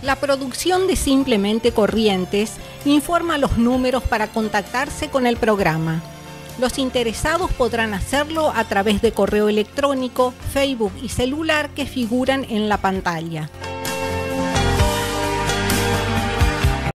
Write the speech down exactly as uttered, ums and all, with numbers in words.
La producción de Simplemente Corrientes informa los números para contactarse con el programa. Los interesados podrán hacerlo a través de correo electrónico, Facebook y celular que figuran en la pantalla.